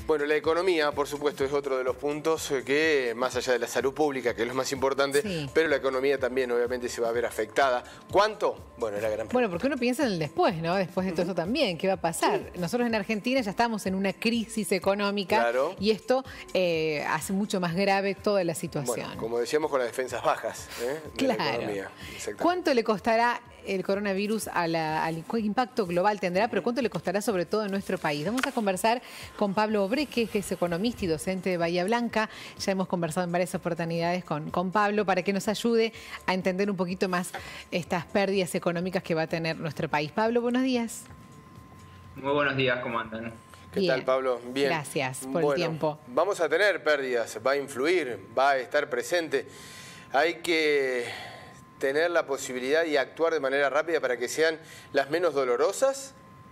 Bueno, la economía, por supuesto, es otro de los puntos que, más allá de la salud pública, que es lo más importante, Sí. pero la economía también obviamente se va a ver afectada. ¿Cuánto? Bueno, es la gran pregunta. Bueno, porque uno piensa en el después, ¿no? Después de todo eso también, ¿qué va a pasar? Sí. Nosotros en Argentina ya estamos en una crisis económica, claro, y esto hace mucho más grave toda la situación. Bueno, como decíamos, con las defensas bajas de claro. la economía. ¿Cuánto le costará el coronavirus qué impacto global tendrá, pero cuánto le costará sobre todo en nuestro país? Vamos a conversar con Pablo Obreque, que es economista y docente de Bahía Blanca. Ya hemos conversado en varias oportunidades con Pablo para que nos ayude a entender un poquito más estas pérdidas económicas que va a tener nuestro país. Pablo, buenos días. Muy buenos días, ¿cómo andan? ¿Qué tal, Pablo? Bien. Gracias por el tiempo. Vamos a tener pérdidas, va a influir, va a estar presente. Hay que tener la posibilidad y actuar de manera rápida para que sean las menos dolorosas.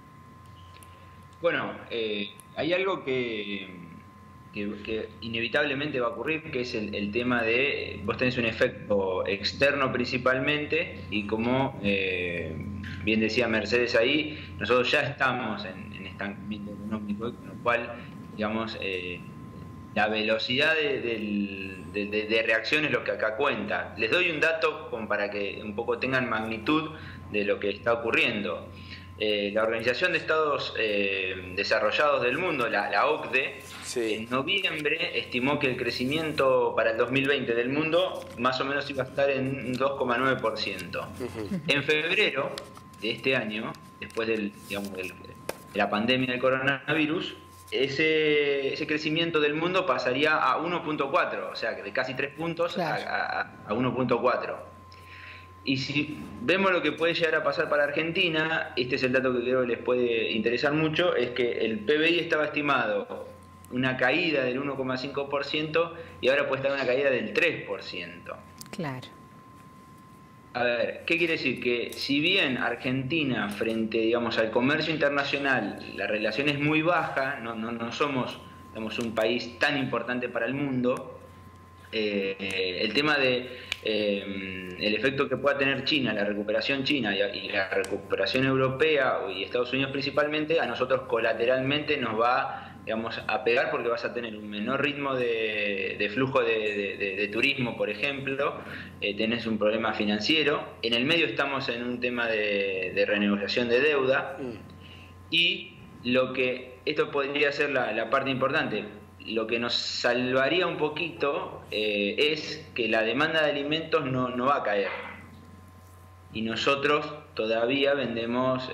Bueno, hay algo que inevitablemente va a ocurrir, que es el tema de, vos tenés un efecto externo principalmente, y como bien decía Mercedes ahí, nosotros ya estamos en estancamiento económico, con lo cual, digamos, la velocidad de reacción es lo que acá cuenta. Les doy un dato como para que un poco tengan magnitud de lo que está ocurriendo. La Organización de Estados Desarrollados del Mundo, la OCDE, sí, en noviembre estimó que el crecimiento para el 2020 del mundo más o menos iba a estar en 2,9%. En febrero de este año, después de la pandemia del coronavirus, ese crecimiento del mundo pasaría a 1,4, o sea, de casi 3 puntos, claro, a 1,4. Y si vemos lo que puede llegar a pasar para Argentina, este es el dato que creo que les puede interesar mucho, es que el PBI estaba estimado una caída del 1,5% y ahora puede estar una caída del 3%. Claro. A ver, ¿qué quiere decir? Que si bien Argentina, frente, digamos, al comercio internacional, la relación es muy baja, no somos, digamos, un país tan importante para el mundo, el tema de el efecto que pueda tener China, la recuperación china y la recuperación europea y Estados Unidos principalmente, a nosotros colateralmente nos va, digamos, a pegar, porque vas a tener un menor ritmo de flujo de turismo, por ejemplo, tenés un problema financiero, en el medio estamos en un tema de renegociación de deuda, y esto podría ser la parte importante. Lo que nos salvaría un poquito es que la demanda de alimentos no va a caer. Y nosotros todavía vendemos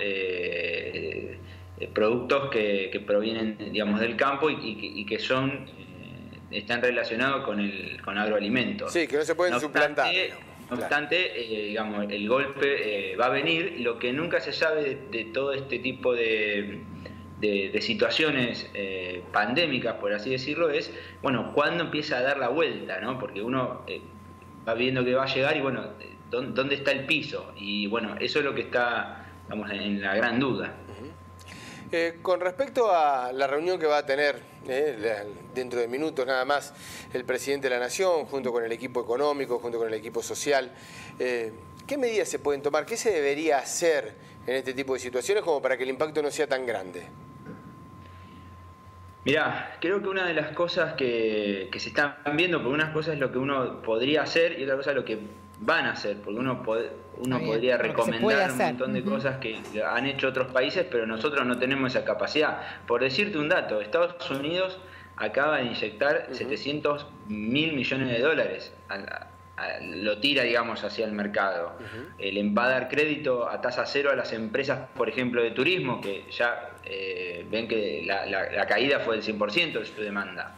productos que provienen, digamos, del campo y que están relacionados con agroalimentos. Sí, que no se pueden suplantar. No obstante, digamos, el golpe va a venir. Lo que nunca se sabe de todo este tipo de situaciones pandémicas, por así decirlo, es, bueno, cuándo empieza a dar la vuelta, ¿no? Porque uno va viendo que va a llegar y, bueno, ¿dónde está el piso? Y, bueno, eso es lo que está, digamos, en la gran duda. Con respecto a la reunión que va a tener dentro de minutos nada más el presidente de la Nación, junto con el equipo económico, junto con el equipo social, ¿qué medidas se pueden tomar? ¿Qué se debería hacer en este tipo de situaciones como para que el impacto no sea tan grande? Mirá, creo que una de las cosas que se están viendo, porque una cosa es lo que uno podría hacer y otra cosa es lo que van a hacer, porque uno podría recomendar un montón de cosas que han hecho otros países, pero nosotros no tenemos esa capacidad. Por decirte un dato, Estados Unidos acaba de inyectar 700.000 millones de dólares, lo tira, digamos, hacia el mercado. Le va a dar crédito a tasa cero a las empresas, por ejemplo, de turismo, que ya ven que la caída fue del 100% de su demanda.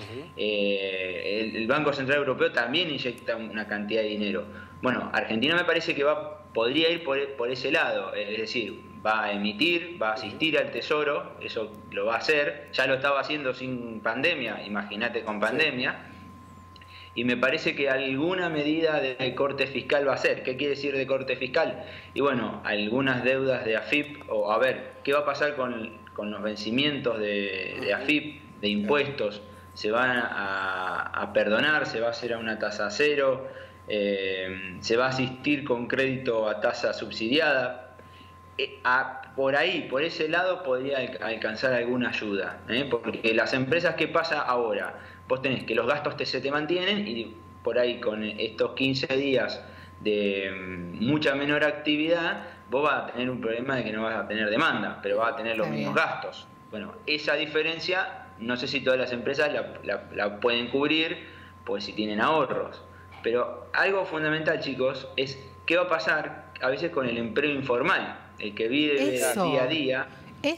El Banco Central Europeo también inyecta una cantidad de dinero. Bueno, Argentina me parece que podría ir por ese lado, es decir, va a emitir, va a asistir al Tesoro, eso lo va a hacer, ya lo estaba haciendo sin pandemia, imagínate con pandemia. Y me parece que alguna medida de corte fiscal va a ser. ¿Qué quiere decir de corte fiscal? Y bueno, algunas deudas de AFIP, o a ver, ¿qué va a pasar con los vencimientos de AFIP, de impuestos? Se van a perdonar, se va a hacer a una tasa cero, se va a asistir con crédito a tasa subsidiada. por ahí, por ese lado, podría alcanzar alguna ayuda, porque las empresas, ¿qué pasa ahora? Vos tenés que los gastos se te mantienen y por ahí con estos 15 días de mucha menor actividad, vos vas a tener un problema de que no vas a tener demanda, pero vas a tener los mismos gastos. Bueno, esa diferencia, no sé si todas las empresas la pueden cubrir, pues si tienen ahorros. Pero algo fundamental, chicos, es qué va a pasar a veces con el empleo informal, el que vive día a día.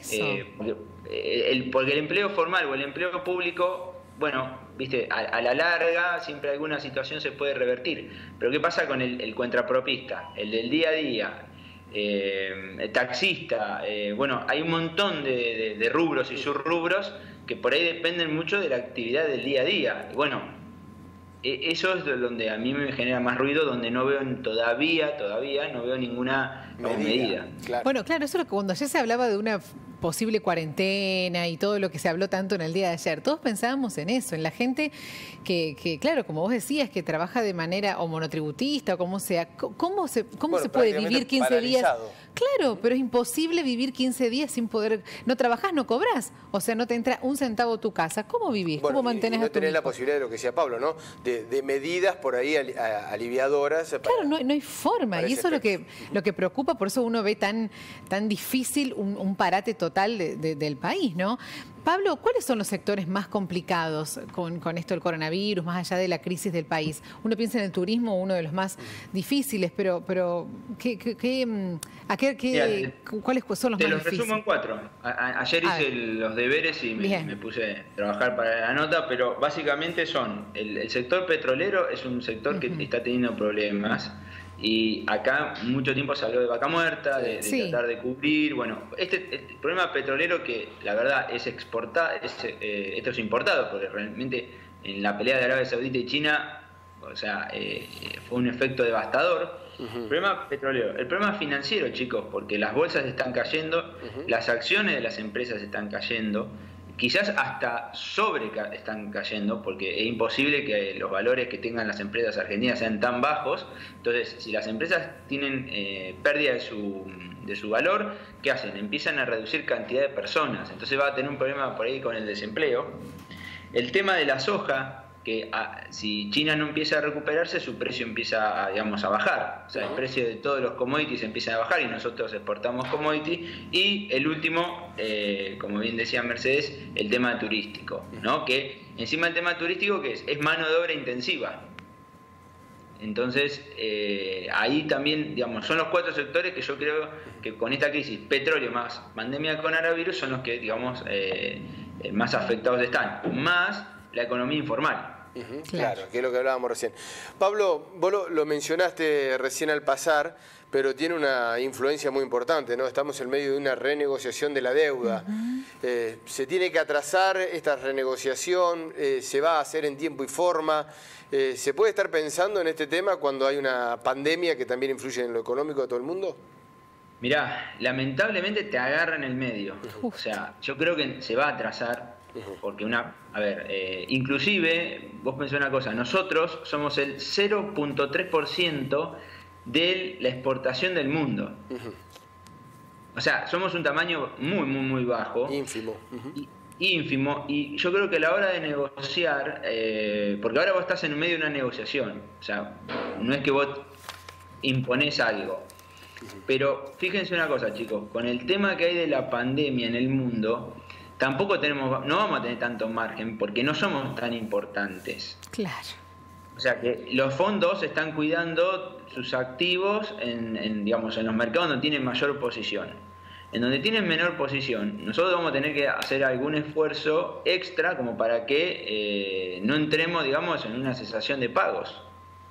Porque el empleo formal o el empleo público, bueno, viste, a la larga siempre alguna situación se puede revertir. Pero ¿qué pasa con el contrapropista, el del día a día? El taxista, bueno, hay un montón de rubros y subrubros que por ahí dependen mucho de la actividad del día a día. Bueno, eso es donde a mí me genera más ruido, donde no veo todavía no veo ninguna medida. Claro. Bueno, claro, eso es lo que cuando ayer se hablaba de una posible cuarentena y todo lo que se habló tanto en el día de ayer, todos pensábamos en eso, en la gente que claro, como vos decías, que trabaja de manera o monotributista o como sea, ¿cómo se puede vivir 15 días? Claro, pero es imposible vivir 15 días sin poder, no trabajás, no cobrás, o sea, no te entra un centavo a tu casa. ¿Cómo vivís? Bueno, ¿Cómo mantenés no a tu tenés hijo? la posibilidad de lo que decía Pablo, ¿no? De medidas por ahí aliviadoras. Claro, no hay forma, y eso es lo que preocupa, por eso uno ve tan difícil un parate total del país, ¿no? Pablo, ¿cuáles son los sectores más complicados con esto del coronavirus, más allá de la crisis del país? Uno piensa en el turismo, uno de los más difíciles, pero ¿cuáles son los más difíciles? Te los resumo en 4. Ayer hice los deberes y me puse a trabajar para la nota, pero básicamente son, el sector petrolero es un sector que está teniendo problemas. Y acá mucho tiempo se habló de vaca muerta, de tratar de cubrir. Bueno, el problema petrolero que la verdad es exportado, esto es importado, porque realmente en la pelea de Arabia Saudita y China, o sea, fue un efecto devastador. El problema petrolero, el problema financiero, chicos, porque las bolsas están cayendo, las acciones de las empresas están cayendo. Quizás hasta están cayendo, porque es imposible que los valores que tengan las empresas argentinas sean tan bajos. Entonces, si las empresas tienen pérdida de su valor, ¿qué hacen? Empiezan a reducir cantidad de personas. Entonces va a tener un problema por ahí con el desempleo. El tema de la soja, que si China no empieza a recuperarse, su precio empieza a bajar. O sea, el precio de todos los commodities empieza a bajar y nosotros exportamos commodities. Y el último, como bien decía Mercedes, el tema turístico, ¿no? Que encima el tema turístico que es mano de obra intensiva. Entonces, ahí también, digamos, son los 4 sectores que yo creo que con esta crisis, petróleo más pandemia con coronavirus, son los que, digamos, más afectados están. Más la economía informal. Claro, que es lo que hablábamos recién. Pablo, vos lo mencionaste recién al pasar, pero tiene una influencia muy importante, ¿no? Estamos en medio de una renegociación de la deuda. Se tiene que atrasar esta renegociación, se va a hacer en tiempo y forma. ¿Se puede estar pensando en este tema cuando hay una pandemia que también influye en lo económico de todo el mundo? Mirá, lamentablemente te agarra en el medio. O sea, yo creo que se va a atrasar. Porque inclusive, vos pensás una cosa, nosotros somos el 0.3% de la exportación del mundo. O sea, somos un tamaño muy, muy, muy bajo. Ínfimo. Ínfimo. Y yo creo que a la hora de negociar, porque ahora vos estás en medio de una negociación, o sea, no es que vos imponés algo. Pero fíjense una cosa, chicos, con el tema que hay de la pandemia en el mundo, tampoco no vamos a tener tanto margen porque no somos tan importantes. Claro. O sea que los fondos están cuidando sus activos en los mercados donde tienen mayor posición. En donde tienen menor posición, nosotros vamos a tener que hacer algún esfuerzo extra como para que no entremos, digamos, en una cesación de pagos.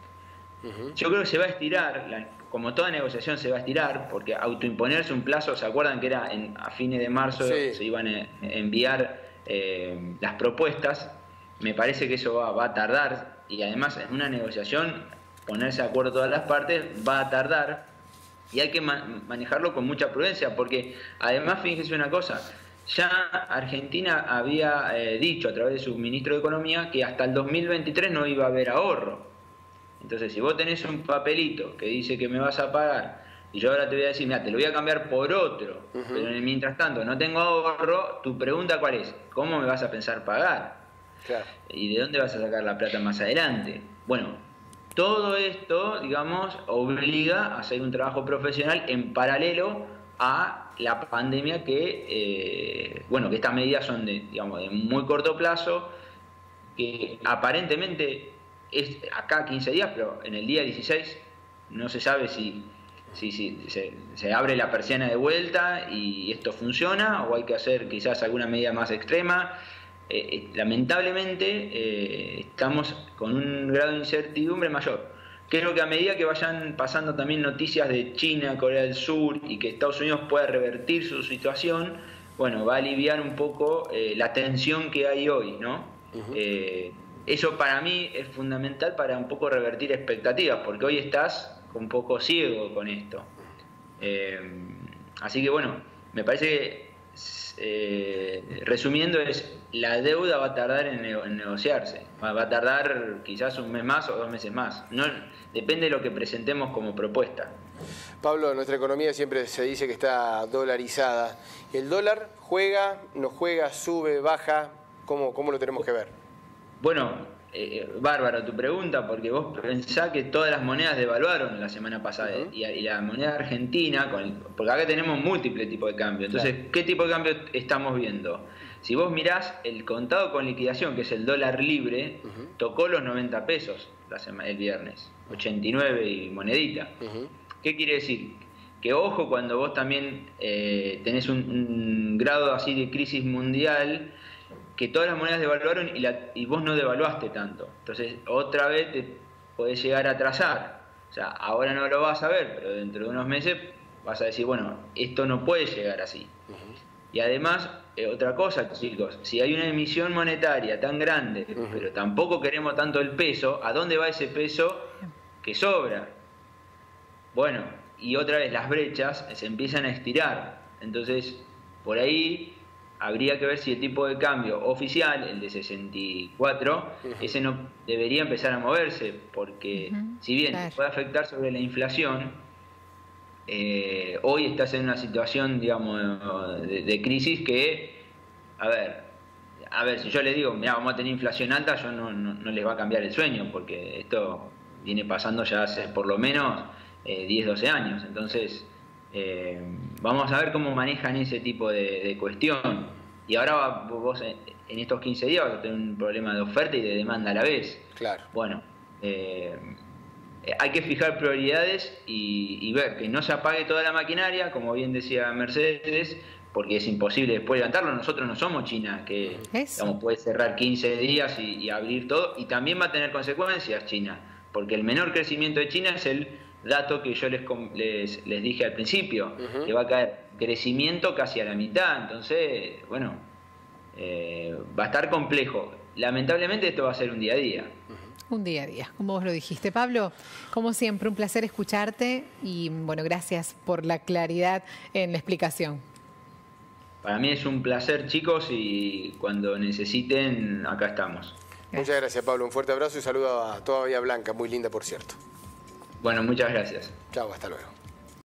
Yo creo que se va a estirar, como toda negociación se va a estirar, porque autoimponerse un plazo, ¿se acuerdan que era a fines de marzo se iban a enviar las propuestas? Me parece que eso va a tardar, y además en una negociación ponerse de acuerdo todas las partes va a tardar, y hay que manejarlo con mucha prudencia, porque además fíjense una cosa, ya Argentina había dicho a través de su ministro de Economía que hasta el 2023 no iba a haber ahorro. Entonces, si vos tenés un papelito que dice que me vas a pagar y yo ahora te voy a decir, mira, te lo voy a cambiar por otro, pero mientras tanto no tengo ahorro, tu pregunta ¿cuál es? ¿Cómo me vas a pensar pagar? Claro. ¿Y de dónde vas a sacar la plata más adelante? Bueno, todo esto, digamos, obliga a hacer un trabajo profesional en paralelo a la pandemia que estas medidas son de muy corto plazo, que aparentemente es acá 15 días, pero en el día 16 no se sabe si se abre la persiana de vuelta y esto funciona, o hay que hacer quizás alguna medida más extrema. Lamentablemente estamos con un grado de incertidumbre mayor. Creo que a medida que vayan pasando también noticias de China, Corea del Sur, y que Estados Unidos pueda revertir su situación, bueno, va a aliviar un poco la tensión que hay hoy, ¿no? Eso para mí es fundamental para un poco revertir expectativas, porque hoy estás un poco ciego con esto. Así que bueno, me parece que resumiendo la deuda va a tardar en negociarse, va a tardar quizás un mes más o 2 meses más, no, depende de lo que presentemos como propuesta. Pablo, nuestra economía siempre se dice que está dolarizada. ¿El dólar juega, no juega, sube, baja? ¿Cómo lo tenemos que ver? Bueno, bárbaro tu pregunta, porque vos pensás que todas las monedas devaluaron la semana pasada, y la moneda argentina, porque acá tenemos múltiples tipos de cambio. Entonces, claro, ¿qué tipo de cambio estamos viendo? Si vos mirás el contado con liquidación, que es el dólar libre, tocó los 90 pesos el viernes, 89 y monedita. ¿Qué quiere decir? Que ojo cuando vos también tenés un grado así de crisis mundial, que todas las monedas devaluaron y vos no devaluaste tanto. Entonces, otra vez te podés llegar a atrasar. O sea, ahora no lo vas a ver, pero dentro de unos meses vas a decir, bueno, esto no puede llegar así. Y además, otra cosa, chicos, si hay una emisión monetaria tan grande, pero tampoco queremos tanto el peso, ¿a dónde va ese peso que sobra? Bueno, y otra vez las brechas se empiezan a estirar. Entonces, por ahí habría que ver si el tipo de cambio oficial, el de 64, ese no debería empezar a moverse, porque si bien puede afectar sobre la inflación, hoy estás en una situación, digamos, de crisis que, a ver, si yo les digo, mira, vamos a tener inflación alta, yo no les va a cambiar el sueño, porque esto viene pasando ya hace por lo menos 10, 12 años. Entonces, vamos a ver cómo manejan ese tipo de cuestión. Y ahora vos en estos 15 días vas a tener un problema de oferta y de demanda a la vez. Claro. Bueno, hay que fijar prioridades y ver que no se apague toda la maquinaria, como bien decía Mercedes, porque es imposible después levantarlo. Nosotros no somos China, que digamos, puede cerrar 15 días y abrir todo, y también va a tener consecuencias China, porque el menor crecimiento de China es el dato que yo les dije al principio, que va a caer crecimiento casi a la mitad. Entonces, bueno, va a estar complejo. Lamentablemente esto va a ser un día a día. Un día a día, como vos lo dijiste. Pablo, como siempre, un placer escucharte y, bueno, gracias por la claridad en la explicación. Para mí es un placer, chicos, y cuando necesiten, acá estamos. Muchas gracias, Pablo. Un fuerte abrazo y saludo a toda Bahía Blanca, muy linda, por cierto. Bueno, muchas gracias. Chao, hasta luego.